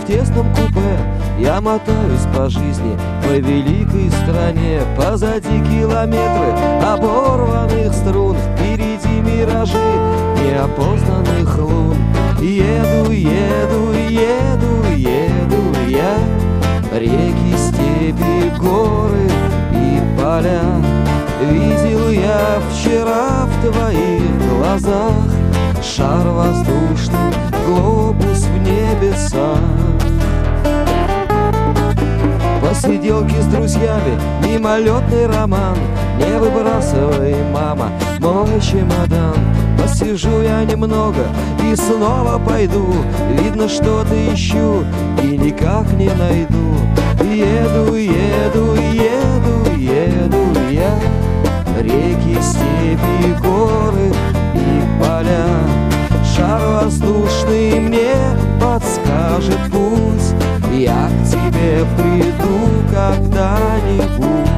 в тесном купе я мотаюсь по жизни, по великой стране. Позади километры оборванных струн, впереди миражи неопознанных лун. Еду, еду, еду, еду я, реки, степи, горы и поля. Видел я вчера в твоих глазах шар воздушный, глобус в небесах. Посиделки с друзьями, мимолетный роман. Не выбрасывай, мама, мой чемодан. Посижу я немного и снова пойду. Видно, что-то ищу и никак не найду. Еду, еду, еду, еду я, реки, степи, горы и поля. Шар воздушный мне подскажет путь, я к тебе приду когда-нибудь.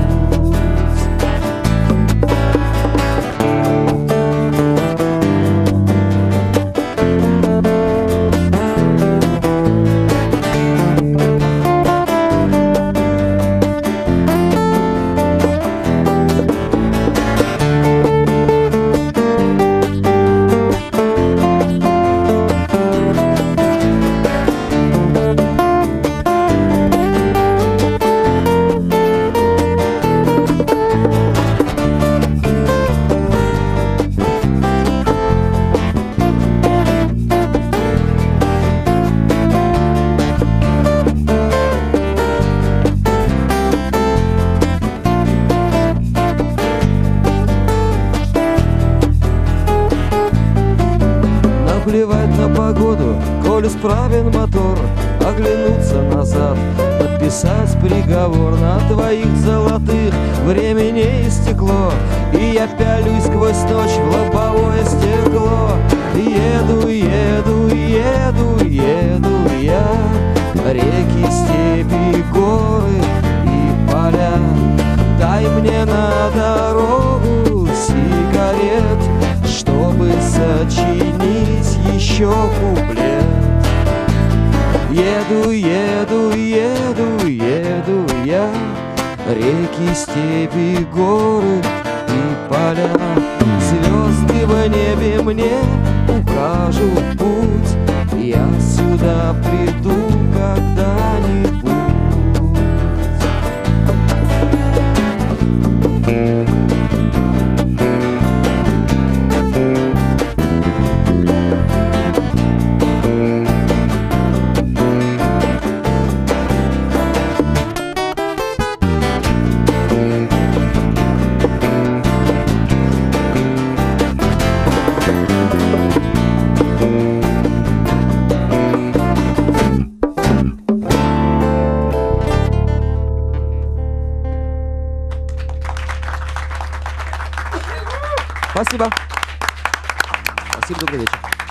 Плевать на погоду, коль исправен мотор, оглянуться назад, подписать приговор. На твоих золотых время не истекло, и я пялюсь сквозь ночь в лобовое стекло. Еду, еду, еду, еду я, реки, степи, горы и поля. Дай мне на дорогу сигарет, чтобы сочинить еще куплет. Еду, еду, еду, еду я, реки, степи, горы и поля. Звезды в небе мне укажут путь, я сюда приду когда-нибудь. Спасибо. Спасибо, добрый вечер.